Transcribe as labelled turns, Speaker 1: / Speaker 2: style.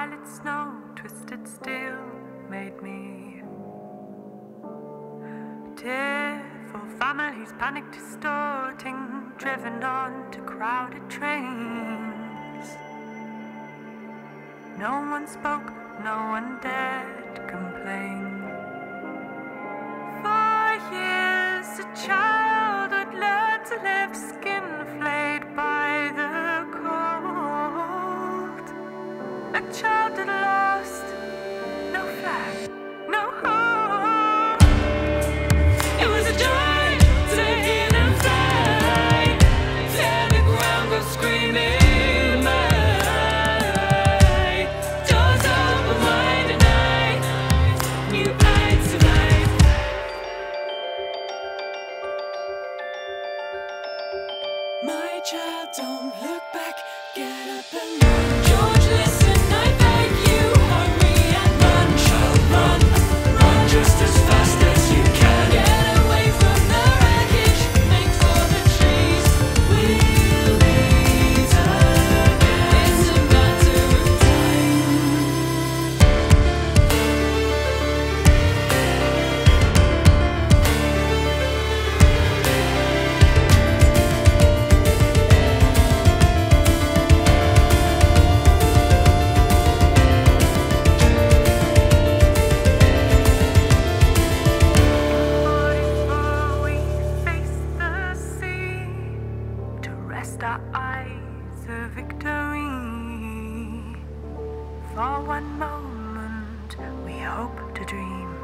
Speaker 1: violet snow, twisted steel, made me. Tearful families, panic distorting, driven on to crowded trains. No one spoke, no one dared complain. For years a child would learn to live, skin flayed by the cold. A child that lost no flag, no hope. It was a joy to hear them fly, tear the ground, go screaming. My doors open wide and I knew I'd survive. My child, don't look back, get up and run. George, listen, I beg you, hurry and run. Child, run, run just as fast as you can. Get away from the wreckage, make for the trees. We'll meet again. It's a matter of time. Before we face the sea, to rest our eyes of victory. For one moment we hope to dream.